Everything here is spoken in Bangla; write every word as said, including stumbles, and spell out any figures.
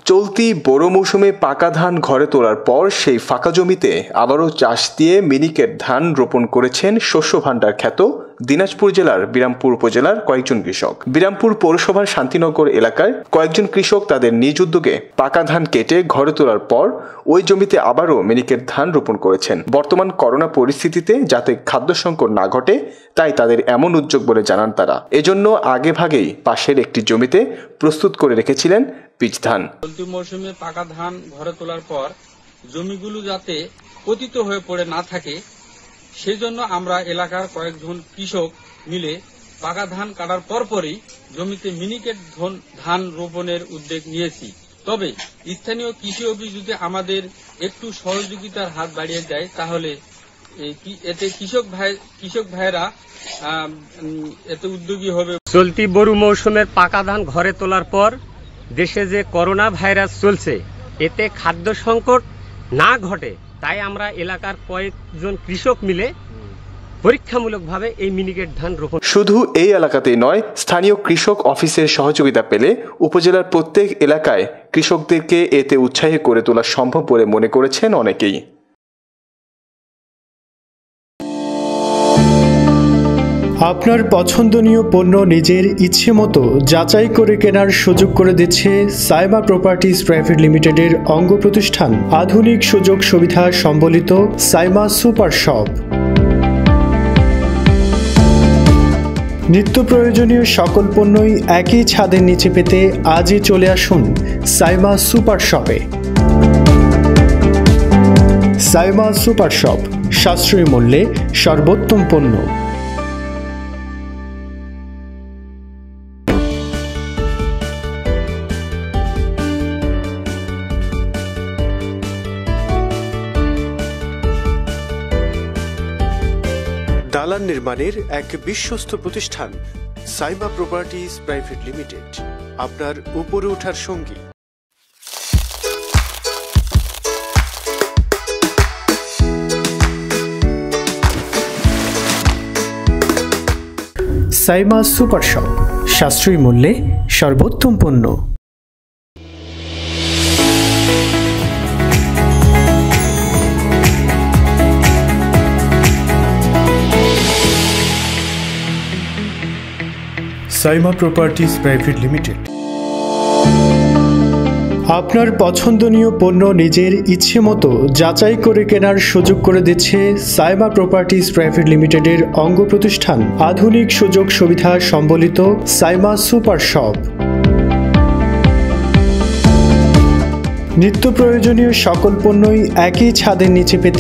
চলতি বোরো মৌসুমে পাকা ধান ঘরে তোলার পর সেই ফাঁকা জমিতে আবারও চাষ দিয়ে মিনিকেট ধান রোপণ করেছেন শস্য ভাণ্ডার খ্যাত দিনাজপুর জেলার বিরামপুর উপজেলার কয়েকজন কৃষক। বিরামপুর পৌরসভার শান্তিনগর এলাকার কয়েকজন কৃষক তাদের নিজ উদ্যোগে পাকা ধান কেটে ঘরে তোলার পর ওই জমিতে আবারও মিনিকেট ধান রোপণ করেছেন। বর্তমান করোনা পরিস্থিতিতে যাতে খাদ্য সংকট না ঘটে তাই তাদের এমন উদ্যোগ বলে জানান তারা। এজন্য আগে ভাগেই পাশের একটি জমিতে প্রস্তুত করে রেখেছিলেন বীজ ধান। চলতি মৌসুমে পাকা ধান ঘরে তোলার পর জমিগুলো যাতে পতিত হয়ে পড়ে না থাকে সেজন্য আমরা এলাকার কয়েকজন কৃষক মিলে পাকা ধান কাটার পরপরই জমিতে মিনিকেট ধান রোপণের উদ্যোগ নিয়েছি। তবে স্থানীয় কৃষি অফিস যদি আমাদের একটু সহযোগিতার হাত বাড়িয়ে দেয় তাহলে এতে কৃষক ভাই কৃষক ভাইরা এতে উদ্যোগী হবে। চলতি বোরো মৌসুমের পাকা ধান ঘরে তোলার পর দেশে যে করোনা ভাইরাস চলছে এতে খাদ্য সংকট না ঘটে তাই আমরা এলাকার কয়েকজন কৃষক মিলে পরীক্ষামূলকভাবে এই মিনিকেট ধান রোপণ। শুধু এই এলাকাতেই নয়, স্থানীয় কৃষক অফিসের সহযোগিতা পেলে উপজেলার প্রত্যেক এলাকায় কৃষকদেরকে এতে উৎসাহী করে তোলা সম্ভব বলে মনে করেছেন অনেকেই। আপনার পছন্দনীয় পণ্য নিজের ইচ্ছে মতো যাচাই করে কেনার সুযোগ করে দিচ্ছে সাইমা প্রপার্টিজ প্রাইভেট লিমিটেডের অঙ্গ প্রতিষ্ঠান আধুনিক সুযোগ সুবিধা সম্বলিত সাইমা সুপার শপ। নিত্য প্রয়োজনীয় সকল পণ্যই একই ছাদের নিচে পেতে আজই চলে আসুন সাইমা সুপার শপে। সাইমা সুপার শপ, সাশ্রয়ী মূল্যে সর্বোত্তম পণ্য। দালান নির্মাণের এক বিশ্বস্ত প্রতিষ্ঠান সাইমা প্রপার্টিজ প্রাইভেট লিমিটেড, আপনার উপরে ওঠার সঙ্গী। সাইমা সুপার শপ, সাশ্রয়ী মূল্যে সর্বোত্তম পণ্য। Saima properties private limited. আপনার পছন্দনীয় পণ্য নিজের ইচ্ছে মতো যাচাই করে কেনার সুযোগ করে দিচ্ছে সাইমা প্রপার্টিজ প্রাইভেট লিমিটেডের অঙ্গ প্রতিষ্ঠান আধুনিক সুযোগ সুবিধা সম্বলিত সাইমা সুপার শপ। নিত্য প্রয়োজনীয় সকল পণ্যই একই ছাদের নিচে পেতে